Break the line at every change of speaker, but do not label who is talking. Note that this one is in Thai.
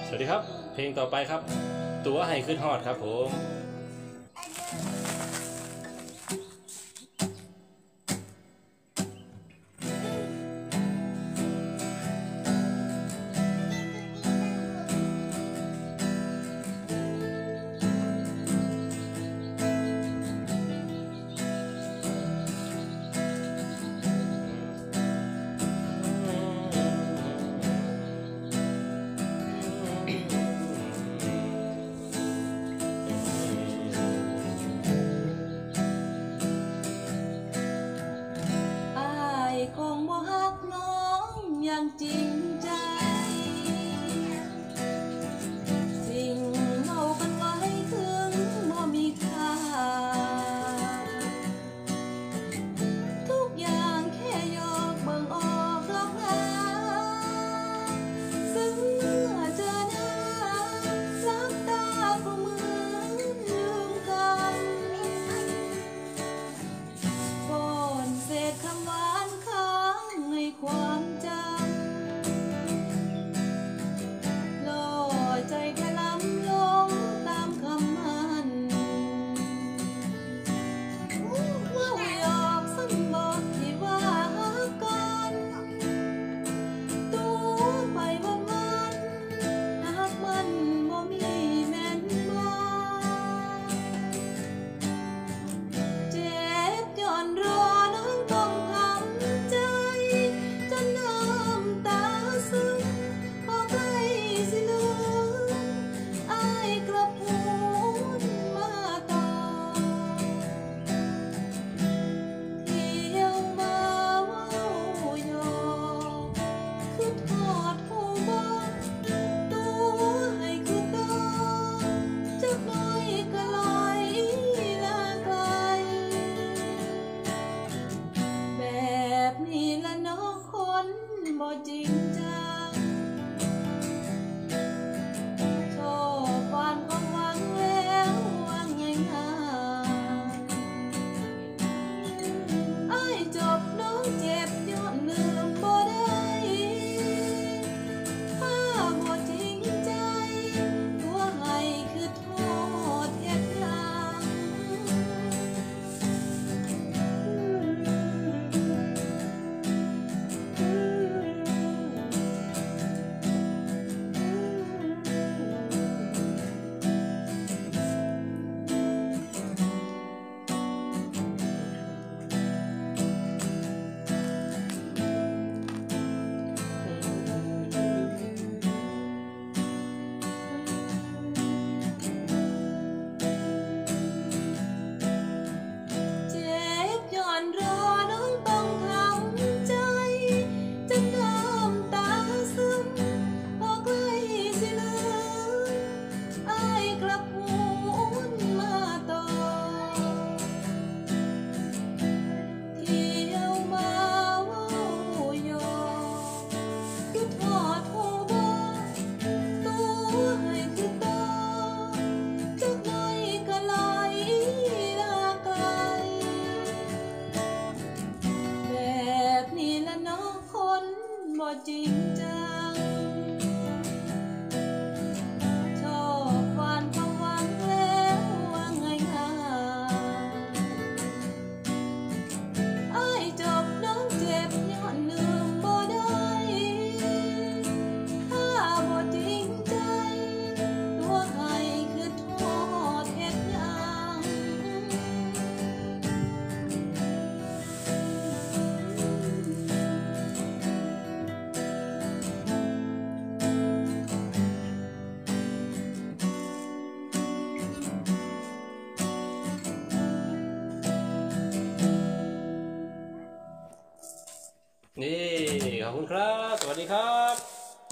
สวัสดีครับเพลงต่อไปครับตัวให้ขึ้นฮอดครับผม
คงบ่ฮักน้องอย่างจริงใจสิ่งเมากันไว้ถึงบ่มีค่าทุกอย่างแค่ยกเบิ่งออกหลอกหาซึ่งเมื่อเจอหน้าลับตาก็เหมือนลืมกันก่อนเศษคำหวานให้ความจำล่อใจแค่ล้ำลงตามคำมันว่าหยอกซ้ำบอกที่ว่าฮักกันตัวไปวันหากมันบ่มีแม่นบ่เจ็บย้อนรอน้องต้องทำใจจนน้ำตาซึมพอใกล้สิลืมอายกลับพูดมาต่อเที่ยวมาเว้าหยอกคือทอดหูบอกตัวให้คือต่อจักหน่อยก็ลอยลาไกลแบบนี้ละน้องคนบ่จริงจังชอบวานความหวังแล้วว่าไงอ้ายจบน้องเจ็บย้อนลืมบ่ได้ถ้าบ่จริงใจตัวให้คือโทษเฮ็ดหยังรอน้องต้องทำใจจนน้ำตาซึมพอใกล้สิลืมอายกลับพูดมาต่อเที่ยวมาเว้าหยอกคือทอดหูบอกตัวให้คือต่อจักหน่อยก็ลอยลาไกลแบบนี้ละน้องคนบ่จริงจังชอบหวานความหวังแล้วว่าไงอ้ายจบน้องเจ็บย้อนลืมบ่ได้ถ้าบ่จริงใจตัวให้คือโทษเฮ็ดหยัง
นี่ขอบคุณครับสวัสดีครับ